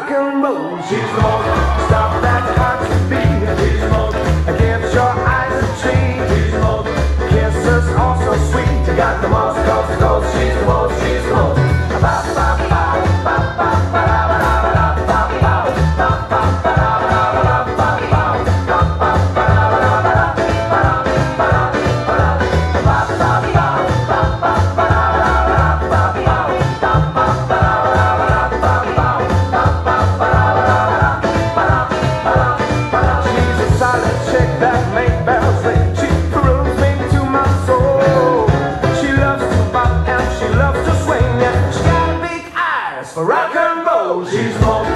rock and roll. She's the most, stop that heart to beat. She's the most, gives your eyes a treat. She's the most, kisses all so sweet. You got the most, coast to coast. She's the most, she's the most. Ba ba ba ba ba ba da ba da ba da ba ba ba ba ba da ba da ba da ba ba ba ba ba da ba da ba da ba da ba da ba da ba ba ba ba ba da ba da ba da ba ba ba ba ba da ba da ba da ba ba. She's a silent chick that makes bells ring. She thrills me to my soul. She loves to bop and she loves to swing. Yeah, she got big eyes for rock and roll. She's more